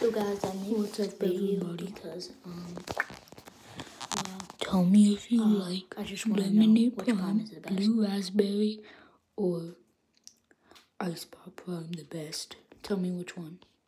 So guys, I made What's this up, video everybody? because Tell me if you like I just want to know lemonade which prime prime, is the best. blue raspberry, or ice pop prime the best. Tell me which one.